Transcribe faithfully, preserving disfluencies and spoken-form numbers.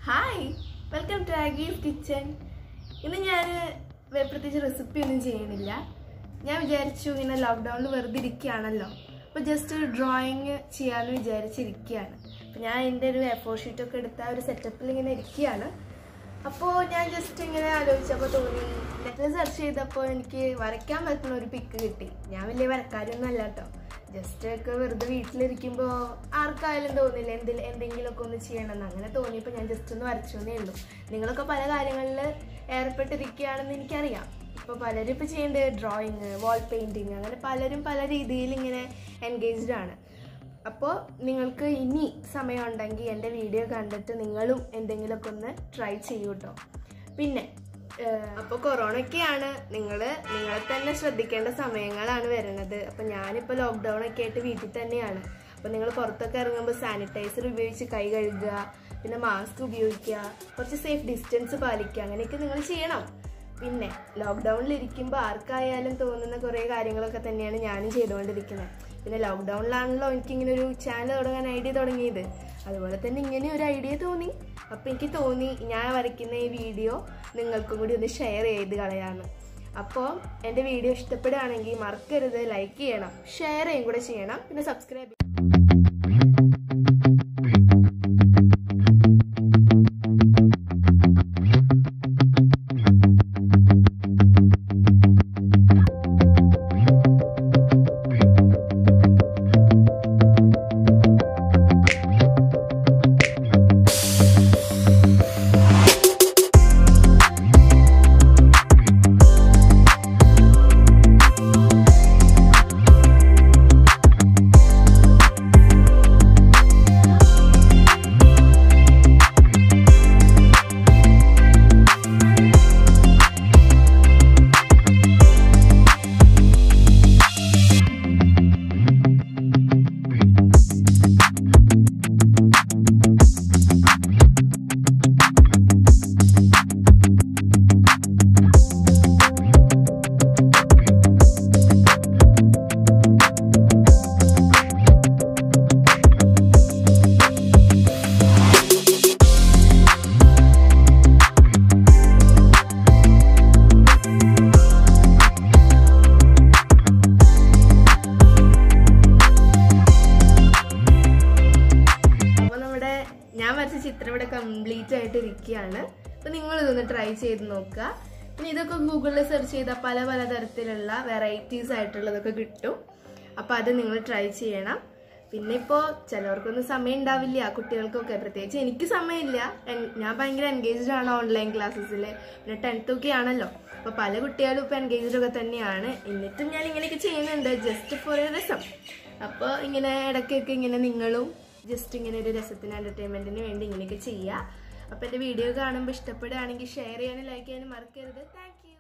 Hi, welcome to Aagees kitchen. ഇന്ന് ഞാൻ പ്രത്യേകിച്ച് റെസിപ്പി ഒന്നും ചെയ്യണില്ല. ഞാൻ വിചാരിച്ചു ഇങ്ങനെ ലോക്ക്ഡൗണിൽ വെറുതെ ഇരിക്കുകയാണല്ലോ, അപ്പോൾ ജസ്റ്റ് ഒരു ഡ്രോയിങ് ചെയ്യാമെന്ന് വിചാരിച്ചിരിക്കുകയാണ്. അപ്പോൾ ഞാൻ എൻ്റെ ഒരു എ ഫോർ ഷീറ്റൊക്കെ എടുത്ത ഒരു സെറ്റപ്പിൽ ഇങ്ങനെ ഇരിക്കുകയാണ്. അപ്പോൾ ഞാൻ ജസ്റ്റ് ഇങ്ങനെ ആലോചിച്ചപ്പോൾ തോന്നി, നെറ്റിൽ സെർച്ച് ചെയ്തപ്പോൾ എനിക്ക് വരയ്ക്കാൻ പറ്റുന്ന ഒരു പിക്ക് കിട്ടി. ഞാൻ വലിയ വരക്കാരൊന്നും അല്ല കേട്ടോ, ജസ്റ്റ് ഒക്കെ വെറുതെ വീട്ടിലിരിക്കുമ്പോൾ ആർക്കായാലും തോന്നില്ല എന്തിൽ എന്തെങ്കിലുമൊക്കെ ഒന്ന് ചെയ്യണമെന്ന്. അങ്ങനെ തോന്നിയപ്പോൾ ഞാൻ ജസ്റ്റ് ഒന്ന് വരച്ചോന്നേ ഉള്ളൂ. നിങ്ങളൊക്കെ പല കാര്യങ്ങളിൽ ഏർപ്പെട്ടിരിക്കുകയാണെന്ന് എനിക്കറിയാം. ഇപ്പോൾ പലരും ഇപ്പോൾ ചെയ്യേണ്ടത് ഡ്രോയിങ്, വാൾ പെയിൻറ്റിങ്, അങ്ങനെ പലരും പല രീതിയിൽ ഇങ്ങനെ എൻഗേജ്ഡ് ആണ്. അപ്പോൾ നിങ്ങൾക്ക് ഇനി സമയമുണ്ടെങ്കിൽ എൻ്റെ വീഡിയോ കണ്ടിട്ട് നിങ്ങളും എന്തെങ്കിലുമൊക്കെ ഒന്ന് ട്രൈ ചെയ്യൂ കേട്ടോ. പിന്നെ അപ്പോൾ കൊറോണയൊക്കെയാണ്, നിങ്ങൾ നിങ്ങളെ തന്നെ ശ്രദ്ധിക്കേണ്ട സമയങ്ങളാണ് വരുന്നത്. അപ്പോൾ ഞാനിപ്പോൾ ലോക്ക്ഡൗൺ ഒക്കെ ആയിട്ട് വീട്ടിൽ തന്നെയാണ്. അപ്പോൾ നിങ്ങൾ പുറത്തൊക്കെ ഇറങ്ങുമ്പോൾ സാനിറ്റൈസർ ഉപയോഗിച്ച് കൈ കഴുകുക, പിന്നെ മാസ്ക് ഉപയോഗിക്കുക, കുറച്ച് സേഫ് ഡിസ്റ്റൻസ് പാലിക്കുക, അങ്ങനെയൊക്കെ നിങ്ങൾ ചെയ്യണം. പിന്നെ ലോക്ക്ഡൗണിൽ ഇരിക്കുമ്പോൾ ആർക്കായാലും തോന്നുന്ന കുറേ കാര്യങ്ങളൊക്കെ തന്നെയാണ് ഞാനും ചെയ്തുകൊണ്ടിരിക്കുന്നത്. പിന്നെ ലോക്ക്ഡൗണിലാണല്ലോ എനിക്കിങ്ങനെ ഒരു ചാനൽ തുടങ്ങാൻ ഐഡിയ തുടങ്ങിയത്. അതുപോലെ തന്നെ ഇങ്ങനെ ഒരു ഐഡിയ തോന്നി. അപ്പോൾ എനിക്ക് തോന്നി ഞാൻ വരയ്ക്കുന്ന ഈ വീഡിയോ നിങ്ങൾക്കും കൂടി ഒന്ന് ഷെയർ ചെയ്ത് കളയാമെന്ന്. അപ്പോൾ എൻ്റെ വീഡിയോ ഇഷ്ടപ്പെടുകയാണെങ്കിൽ മറക്കരുത് ലൈക്ക് ചെയ്യണം, ഷെയർ ചെയ്യും കൂടെ ചെയ്യണം, പിന്നെ സബ്സ്ക്രൈബ് ചെയ്യണം. ഞാൻ വരച്ച ചിത്രം ഇവിടെ കംപ്ലീറ്റ് ആയിട്ട് ഇരിക്കുകയാണ്. അപ്പോൾ നിങ്ങളിതൊന്ന് ട്രൈ ചെയ്ത് നോക്കുക. പിന്നെ ഇതൊക്കെ ഗൂഗിളിൽ സെർച്ച് ചെയ്താൽ പല പല തരത്തിലുള്ള വെറൈറ്റീസ് ആയിട്ടുള്ളതൊക്കെ കിട്ടും. അപ്പോൾ അത് നിങ്ങൾ ട്രൈ ചെയ്യണം. പിന്നെ ഇപ്പോൾ ചിലവർക്കൊന്നും സമയം ഉണ്ടാവില്ല, കുട്ടികൾക്കൊക്കെ. പ്രത്യേകിച്ച് എനിക്ക് സമയമില്ല, ഞാൻ ഭയങ്കര എൻഗേജ്ഡ് ആണ് ഓൺലൈൻ ക്ലാസ്സസിൽ. പിന്നെ ടെൻത്ത് ഒക്കെ ആണല്ലോ, അപ്പോൾ പല കുട്ടികളും ഇപ്പോൾ എൻഗേജ്ഡ് ഒക്കെ തന്നെയാണ്. എന്നിട്ടും ഞാൻ ഇങ്ങനെയൊക്കെ ചെയ്യുന്നുണ്ട് ജസ്റ്റ് ഫോർ എ രസം. അപ്പോൾ ഇങ്ങനെ ഇടയ്ക്കൊക്കെ ഇങ്ങനെ നിങ്ങളും ജസ്റ്റ് ഇങ്ങനെ ഒരു രസത്തിന് എൻ്റർടൈൻമെൻറ്റിന് വേണ്ടി ഇങ്ങനെയൊക്കെ ചെയ്യുക. അപ്പോൾ എൻ്റെ വീഡിയോ കാണുമ്പോൾ ഇഷ്ടപ്പെടുകയാണെങ്കിൽ ഷെയർ ചെയ്യാനും ലൈക്ക് ചെയ്യാനും മറക്കരുത്. Thank U.